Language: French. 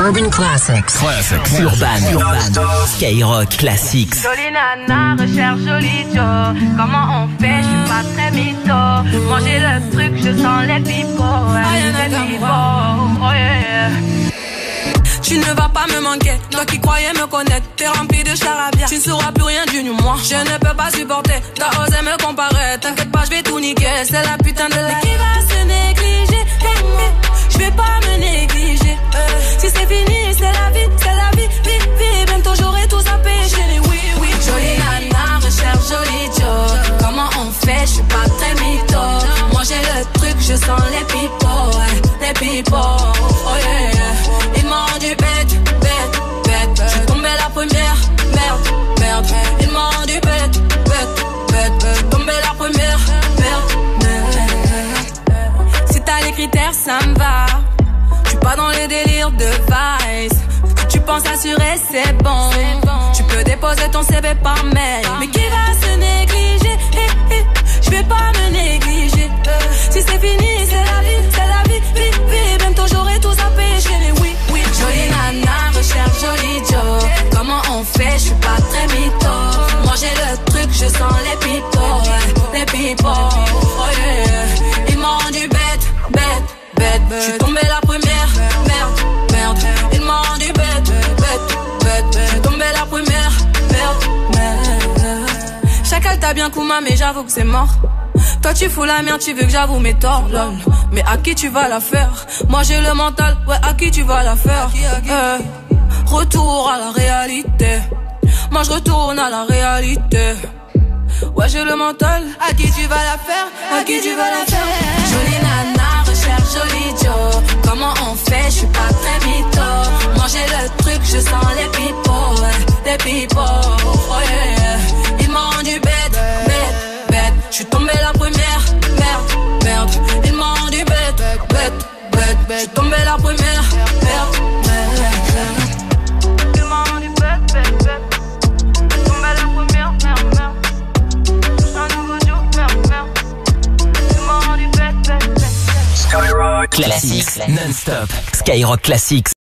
Urban Classics. Urban. Skyrock Classics. Jolie nana, recherche joli Joe. Comment on fait, je suis pas très mytho. Manger le truc, je sens les pipots. Les pipots, oh yeah. Tu ne vas pas me manquer, toi qui croyais me connaître. T'es rempli de charabia, tu ne sauras plus rien du moi. Je ne peux pas supporter, t'as osé me comparer. T'inquiète pas, je vais tout niquer, c'est la putain de la. Mais qui va se négliger? Je vais pas me négliger. Si c'est fini, c'est la vie, vie. Bientôt j'aurai tout zappé, chérie, oui. Jolie nana, recherche joli Joe. Comment on fait, je suis pas très mytho. Moi j'ai le truc, je sens les pipots, oh yeah. Ils m'ont rendu bête. Je suis tombée la première, merde. Ils m'ont rendu bête. Je suis tombée la première, merde. Si t'as les critères, ça me va. Je suis pas dans les délires de vice. Si tu penses assurer, c'est bon. Tu peux déposer ton CV par mail. Mais qui va se négliger? Je vais pas me négliger. Si c'est fini, c'est la vie, vie. Bientôt j'aurai tout zappé, chérie, oui. Jolie nana, recherche joli Joe. Comment on fait, je suis pas très mytho. Moi j'ai le truc, je sens les pipots, oh yeah. Ils m'ont rendu bête. Je suis tombée la première, merde. Ils m'ont rendu bête. Je suis tombée la première, merde. Chacal t'a bien Kouma, mais j'avoue que c'est mort. Toi tu fous la merde, tu veux que j'avoue mes torts, lol. Mais à qui tu vas la faire? Moi j'ai le mental, ouais, à qui tu vas la faire? Retour à la réalité. Moi je retourne à la réalité. Ouais j'ai le mental. À qui tu vas la faire? À qui tu vas la faire? Jolie nana, recherche joli Joe. Comment on fait? Je suis pas très mytho. Moi j'ai le truc, je sens les pipots, oh yeah. Ils m'ont rendu bête. Je suis tombée la première, merde. Ils m'ont rendu bête. Je suis tombée la première, merde. Ils m'ont rendu bête. Je suis tombée la première, merde. C'est un nouveau jour, merde. Ils m'ont rendu bête. Skyrock Classics non-stop. Skyrock Classics.